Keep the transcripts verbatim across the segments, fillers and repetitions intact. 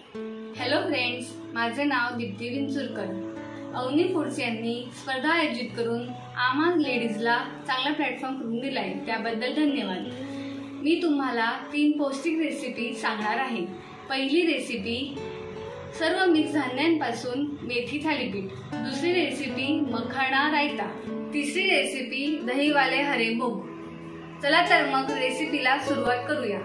Hello friends, माझे नाव Deepti Vinchurkar. Avani foods यांनी स्पर्धा आयोजित करून आम्हा लेडीजला चांगला प्लॅटफॉर्म करून दिलाय, त्याबद्दल धन्यवाद। मी तुम्हाला तीन पौष्टिक रेसिपी सांगणार आहे। पहिली रेसिपी सर्व मिक्स धान्यांपासून मेथी थालीपीठ, दुसरी रेसिपी मखाना रायता, तिसरी रेसिपी दहीवाले हरे मूग। चला तर मग रेसिपीला सुरुवात करूया।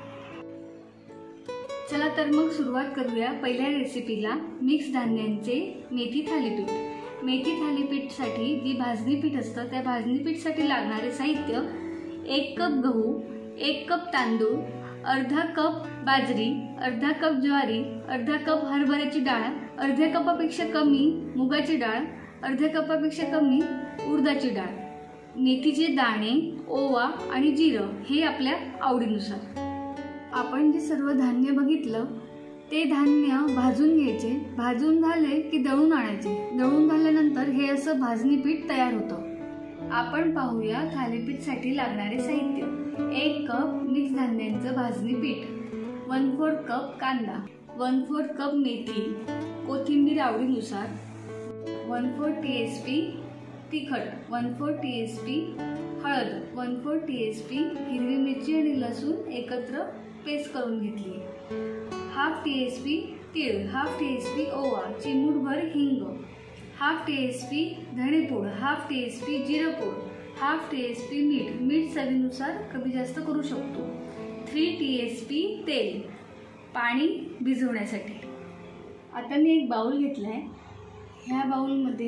चला तर मग सुरुवात करूया पहिल्या रेसिपीला, मिक्स धान्यांचे मेथी थालीपीठ। मेथी थालीपीठसाठी जी भाजणी पीठ असतं त्या भाजणी पीठसाठी लागणारे साहित्य: एक कप गहू, एक कप तांदूळ, अर्धा कप बाजरी, अर्धा कप ज्वारी, अर्धा कप हरभऱ्याची डाळ, अर्ध्या कपापेक्षा कमी मुगाची डाळ, अर्ध्या कपापेक्षा कमी उडदाची डाळ, मेथीचे दाणे, ओवा आणि जिरं हे आपल्या आवडीनुसार। आपण जे सर्व धान्य बघितलं ते धान्य भाजून घ्यायचे। भाजून झाले की दळून आणायचे। दळून झाल्यानंतर हे असं भाजणी पीठ तयार होतं। आपण पाहूया थालीपीठसाठी लागणारे साहित्य: एक कप मिक्स धान्यांचं भाजणी पीठ, वन फोर्थ कप कांदा, वन फोर्थ कप मेथी, कोथिंबीर आवडीनुसार, one fourth T S P तिखट, one fourth T S P हळद, one fourth T S P हिरवी मिरची आणि लसूण एकत्र पेस्ट करून घेतली, हाफ टी एस पी तीळ, हाफ टी एस पी ओवा, चिमूटभर हिंग, हाफ टी एस पी धणेपूड, हाफ टी एस पी जिरपूड, हाफ टी एस पी मीठ, मीठ चवीनुसार कमी जास्त करू शकतो, थ्री टी एस पी तेल, पाणी भिजवण्यासाठी। आता मी एक बाउल घेतला आहे। ह्या बाउलमध्ये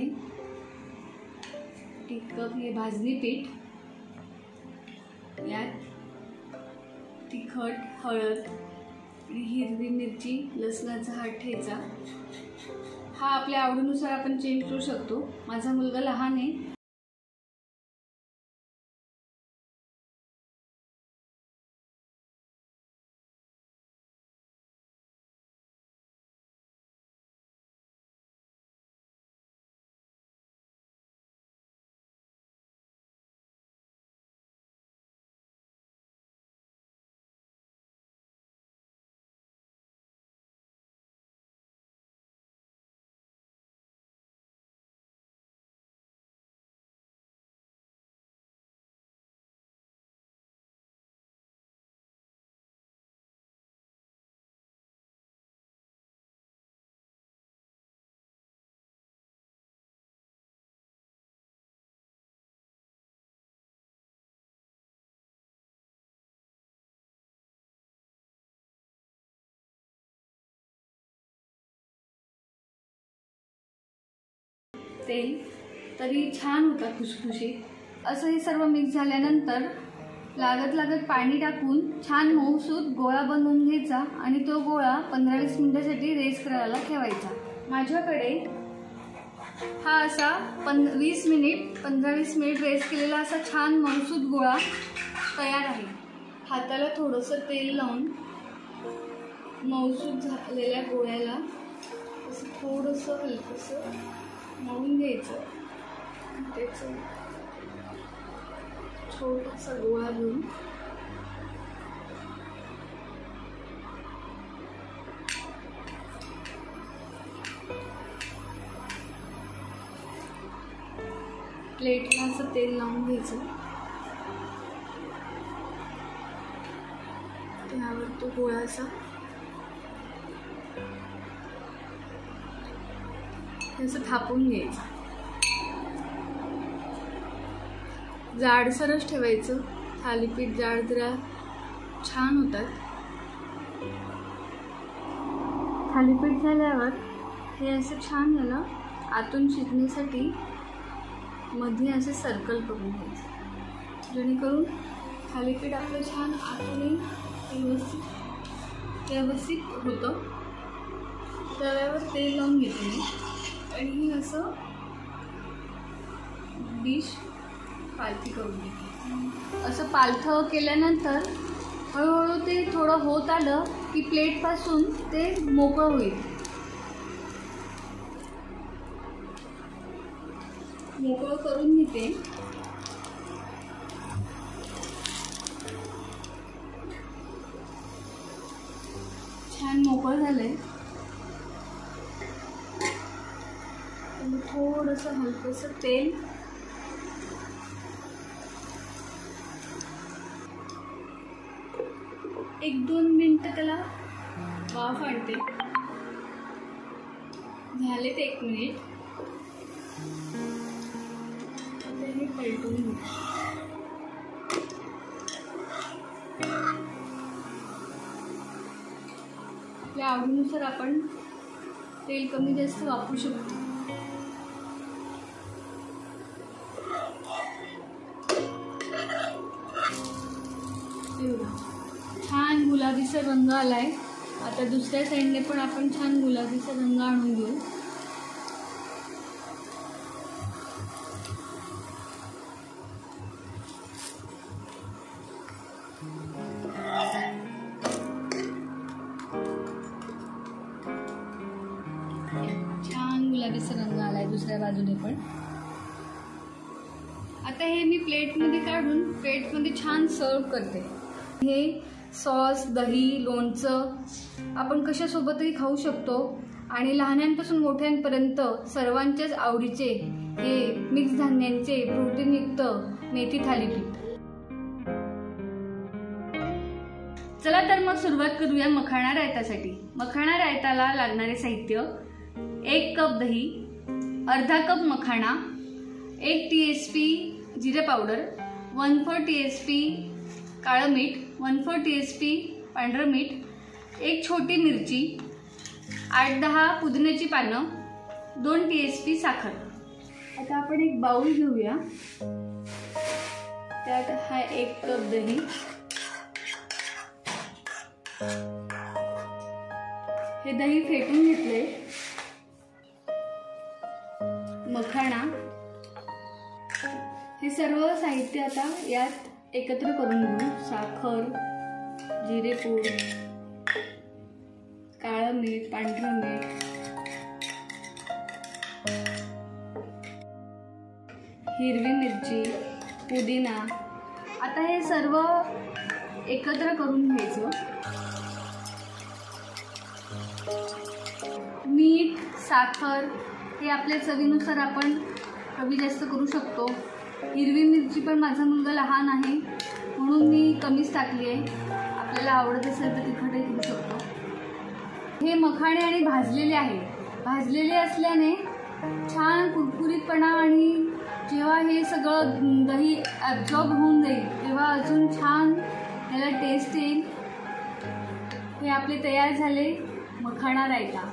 एक कप हे भाजणी पीठ, यात तिखट, हळद आणि हिरवी मिरची, लसणाचा हा ठेचा, हा आपल्या आवडीनुसार आपण चेंज करू शकतो। माझा मुलगा लहान आहे, तेल तरी छान होता खुशखुशीत। असं हे सर्व मिक्स झाल्यानंतर लागत लागत पाणी टाकून छान मऊसूत गोळा बनवून घ्यायचा आणि तो गोळा पंधरा वीस मिनिटासाठी रेस्ट करायला ठेवायचा। माझ्याकडे हा असा पं वीस मिनिट पंधरा वीस मिनिट रेस्ट केलेला असा छान मऊसूत गोळा तयार आहे। हाताला थोडंसं तेल लावून मऊसूत झालेल्या गोळ्याला असं थोडंसं हलकंसं मळून घ्यायचं। त्याचं छोटासा गोळा घेऊन प्लेटला असं तेल लावून घ्यायचं, त्यावर तो गोळा असा असं थापून घ्यायचं। जाडसरच ठेवायचं, थालीपीठ जाड जरा छान होतात। थालीपीठ झाल्यावर हे असं छान झालं, आतून शिजण्यासाठी मध्ये असे सर्कल करून घ्यायचं, जेणेकरून थालीपीठ आपलं छान आतूनही व्यवस्थित व्यवस्थित होतं। तव्यावर तेल लावून घेते आणि असं डिश पालथी करून घेते। असं पालथं केल्यानंतर हळूहळू ते थोडं होत आलं की प्लेटपासून ते मोकळं होईल। मोकळं करून घेते। छान मोकळं झालंय। थोडंसं हलकंसं तेल, एक दोन मिनटं त्याला वाफ आणते. झालेत एक मिनिट. आता हे पलटून घेऊ. आपल्या आवडीनुसार आपण तेल कमी जास्त वापरू शकतो. छान गुलाबीचा रंग आलाय. आता दुसऱ्या साईडने पण आपण छान गुलाबीचा रंग आणून घेऊ. छान गुलाबीचा रंग आलाय दुसऱ्या बाजूने पण. आता हे मी प्लेटमध्ये काढून प्लेटमध्ये छान सर्व करते. हे सॉस, दही, लोणचं आपण कशासोबतही खाऊ शकतो आणि लहानांपासून मोठ्यांपर्यंत सर्वांच्याच आवडीचे हे मिक्स धान्यांचे प्रोटीनयुक्त मेथी थालीपीठ. चला तर मग सुरुवात करूया मखाणा रायतासाठी. मखाणा रायताला लागणारे साहित्य: एक कप दही, अर्धा कप मखाणा, एक टी एस पी जिरे powder, one four T S P काळं मीठ, one four T S P पांढरं मीठ, एक छोटी मिरची, आठ दहा पुदिन्याची पानं, दोन टी एस पी साखर. आता आपण एक बाउल घेऊया. त्यात हा एक कप दही, हे दही फेटून घेतले, मखाणा, हे सर्व साहित्य आता यात एकत्र करून घेऊ. साखर, जिरेपूड, काळं मीठ, पांढरं मीठ, हिरवी मिरची, पुदिना. आता हे सर्व एकत्र करून घ्यायचं. मीठ, साखर हे आपल्या चवीनुसार आपण कमी जास्त करू शकतो. हिरवी मिरची पण माझा मुलगा लहान आहे म्हणून मी कमीच टाकली आहे. आपल्याला आवडत असेल तर तिखटही करू शकतो. हे मखाणे आणि भाजलेले आहे. भाजलेले असल्याने छान कुरकुरीतपणा आणि जेव्हा हे सगळं दही ॲब्झॉर्ब होऊन जाईल तेव्हा अजून छान त्याला टेस्ट येईल. हे आपले तयार झाले मखाणा रायता.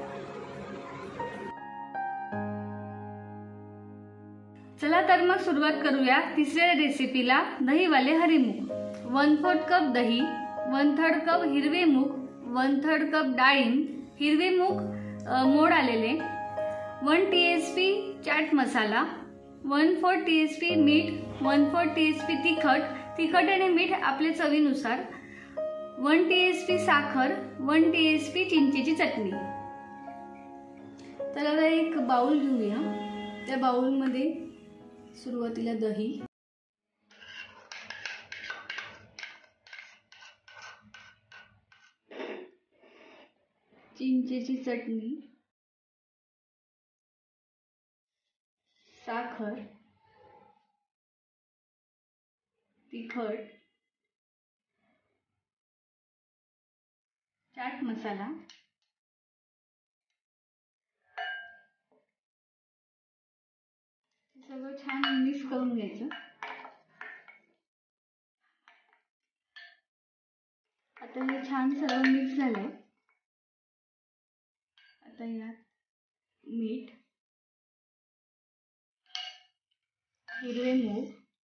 चला तर मग सुरुवात करूया तिसऱ्या रेसिपीला, दहीवाले हरे मूग. वन फोर्थ कप दही, वन थर्ड कप हिरवे मूग, वन थर्ड कप डाळिंब, हिरवे मूग मोड आलेले, one T S P chaat masala, one four T S P मीठ, one four T S P तिखट तिखट आणि मीठ आपल्या चवीनुसार, वन टी एस पी साखर, वन टी एस पी चिंचेची चटणी. तर आता एक बाउल घेऊया. त्या बाउलमध्ये सुरुवातीला दही, चिंचेची चटणी, साखर, तिखट, चाट मसाला, सगळं छान मिक्स करून घ्यायचं. आता हे छान सर्व मिक्स झालंय. आता यात मीठ, हिरवे मूग,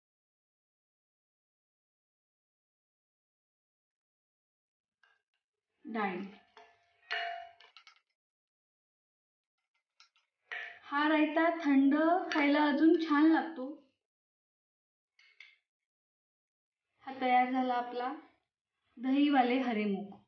डाळी. हा रायता थंड खायला अजून छान लागतो. हा तयार झाला आपला दहीवाले हरे मूग.